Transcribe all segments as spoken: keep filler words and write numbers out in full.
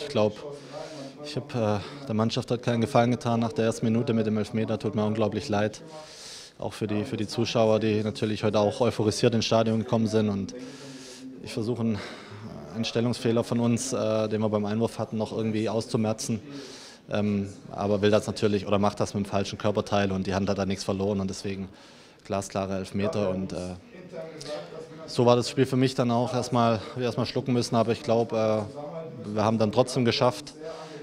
glaube, ich habe äh, der Mannschaft hat keinen Gefallen getan nach der ersten Minute mit dem Elfmeter. Tut mir unglaublich leid. Auch für die, für die Zuschauer, die natürlich heute auch euphorisiert ins Stadion gekommen sind. Und ich versuche einen, einen Stellungsfehler von uns, äh, den wir beim Einwurf hatten, noch irgendwie auszumerzen. Ähm, aber will das natürlich oder macht das mit dem falschen Körperteil und die Hand hat da nichts verloren und deswegen glasklare Elfmeter. Und äh, so war das Spiel für mich dann auch erstmal, wir erstmal schlucken müssen, aber ich glaube, äh, wir haben dann trotzdem geschafft,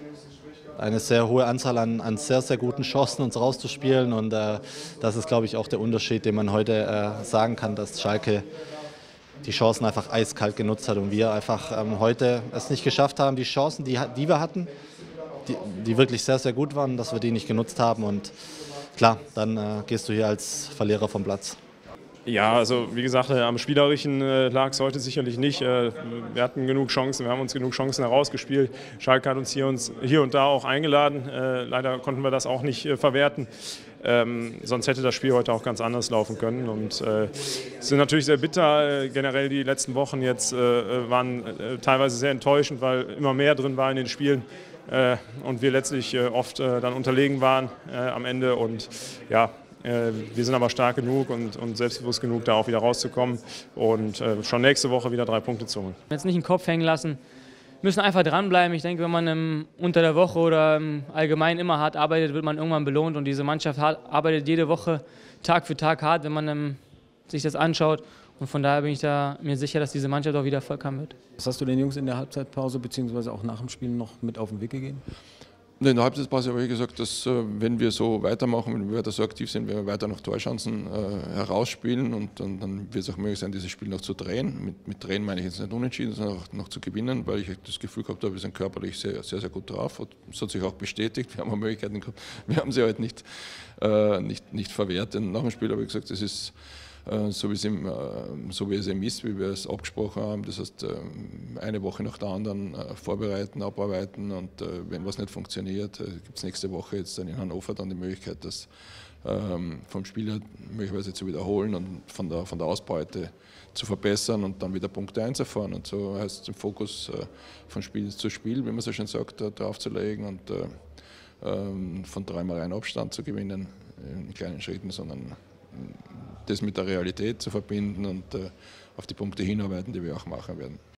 eine sehr hohe Anzahl an, an sehr, sehr guten Chancen uns rauszuspielen und äh, das ist, glaube ich, auch der Unterschied, den man heute äh, sagen kann, dass Schalke die Chancen einfach eiskalt genutzt hat und wir einfach ähm, heute es nicht geschafft haben, die Chancen, die, die wir hatten, die, die wirklich sehr, sehr gut waren, dass wir die nicht genutzt haben und klar, dann äh, gehst du hier als Verlierer vom Platz. Ja, also wie gesagt, am Spielerischen äh, lag es heute sicherlich nicht. Äh, wir hatten genug Chancen, wir haben uns genug Chancen herausgespielt. Schalke hat uns hier, uns hier und da auch eingeladen. Äh, leider konnten wir das auch nicht äh, verwerten. Ähm, sonst hätte das Spiel heute auch ganz anders laufen können. Und äh, es sind natürlich sehr bitter. Äh, generell die letzten Wochen jetzt äh, waren äh, teilweise sehr enttäuschend, weil immer mehr drin war in den Spielen. Äh, und wir letztlich äh, oft äh, dann unterlegen waren äh, am Ende. Und ja, wir sind aber stark genug und, und selbstbewusst genug, da auch wieder rauszukommen und äh, schon nächste Woche wieder drei Punkte zu holen. Jetzt nicht den Kopf hängen lassen, müssen einfach dranbleiben. Ich denke, wenn man im, unter der Woche oder im Allgemeinen immer hart arbeitet, wird man irgendwann belohnt. Und diese Mannschaft hart, arbeitet jede Woche Tag für Tag hart, wenn man ähm, sich das anschaut. Und von daher bin ich da mir sicher, dass diese Mannschaft auch wieder Erfolg haben wird. Was hast du den Jungs in der Halbzeitpause bzw. auch nach dem Spiel noch mit auf den Weg gegeben? In der Halbzeitpause habe ich gesagt, dass wenn wir so weitermachen, wenn wir weiter so aktiv sind, werden wir weiter noch Torchancen äh, herausspielen und, und dann wird es auch möglich sein, dieses Spiel noch zu drehen. Mit, mit drehen meine ich jetzt nicht unentschieden, sondern auch noch zu gewinnen, weil ich das Gefühl gehabt habe, wir sind körperlich sehr, sehr, sehr gut drauf. Und das hat sich auch bestätigt. Wir haben auch Möglichkeiten gehabt, wir haben sie halt nicht, äh, nicht, nicht verwehrt. Und nach dem Spiel habe ich gesagt, das ist so wie, es im, so wie es eben ist, wie wir es abgesprochen haben. Das heißt, eine Woche nach der anderen vorbereiten, abarbeiten und wenn was nicht funktioniert, gibt es nächste Woche jetzt dann in Hannover dann die Möglichkeit, das vom Spieler möglicherweise zu wiederholen und von der, von der Ausbeute zu verbessern und dann wieder Punkte einzufahren. Und so heißt es, den Fokus von Spiel zu Spiel, wie man so schön sagt, drauf zu legen und von dreimal einen Abstand zu gewinnen in kleinen Schritten, sondern das mit der Realität zu verbinden und äh, auf die Punkte hinarbeiten, die wir auch machen werden.